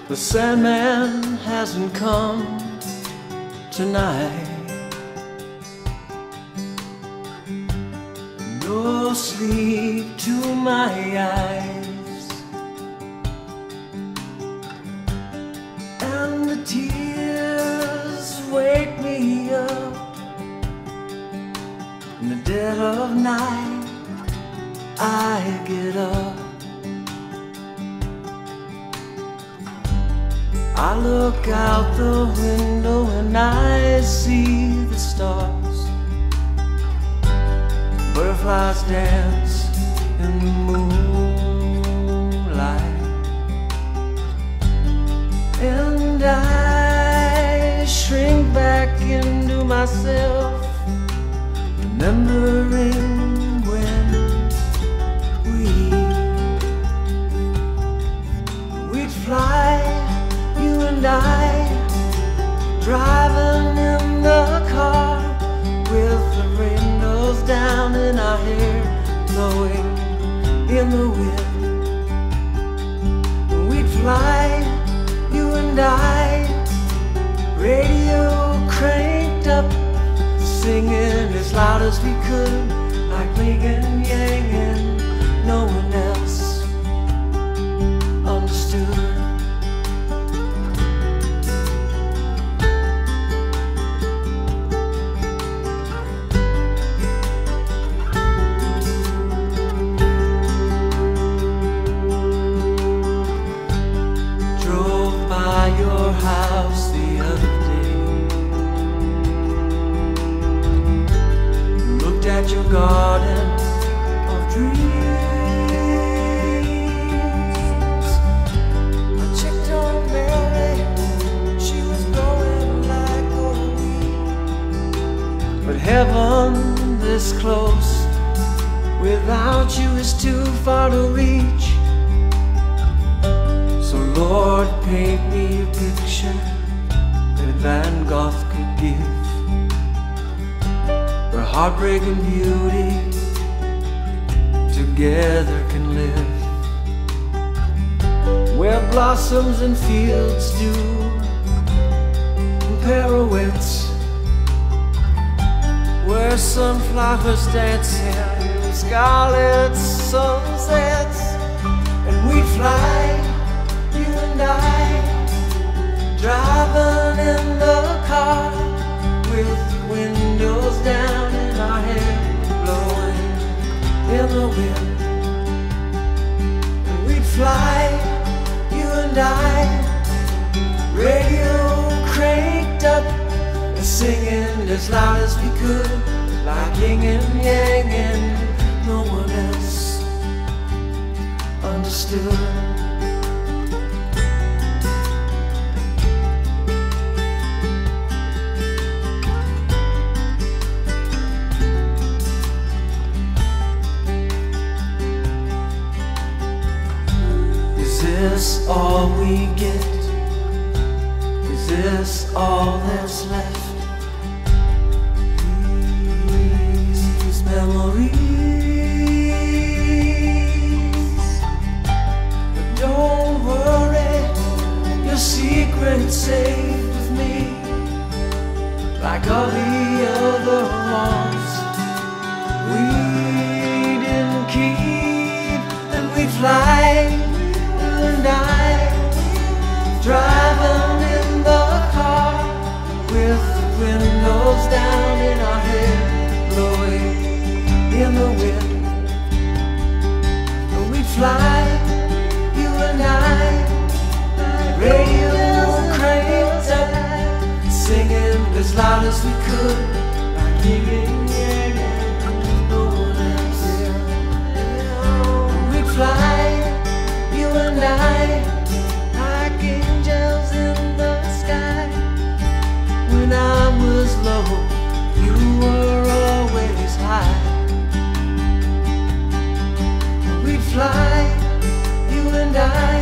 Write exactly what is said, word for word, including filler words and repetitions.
The Sandman hasn't come tonight. No sleep to my eyes, and the tears wake me up in the dead of night. I get up, I look out the window and I see the stars. Butterflies dance in the moonlight, and I shrink back into myself, remembering when we we'd fly, you and I, driving in the car with the windows down and our hair blowing in the wind. We'd fly, you and I, radio cranked up, singing as loud as we could, like yin and yang, and no one else understood. Your house the other day, looked at your garden of dreams. I checked on Mary, she was growing like a weed. But heaven this close without you is too far to reach. So Lord, paint me a picture that Van Gogh could give, where heartbreak and beauty together can live, where blossoms and fields do pirouettes, where sunflowers dance in scarlet sunsets, and we'd fly, you and I, driving in the car with the windows down and our hair blowing in the wind. And we'd fly, you and I, radio cranked up and singing as loud as we could, like yin and yang, and no one else understood. Is this all we get? Is this all that's left? These memories. But don't worry, your secret's safe with me, like all the other ones we didn't keep. And we fly, and I, driving in the car with the windows down and our hair blowing in the wind. And we'd fly, you and I, radio cranked up, singing as loud as we could, like yin and yang, no one else. And we'd fly, you and I, like angels in the sky. When I was low, you were always high. We'd fly, you and I,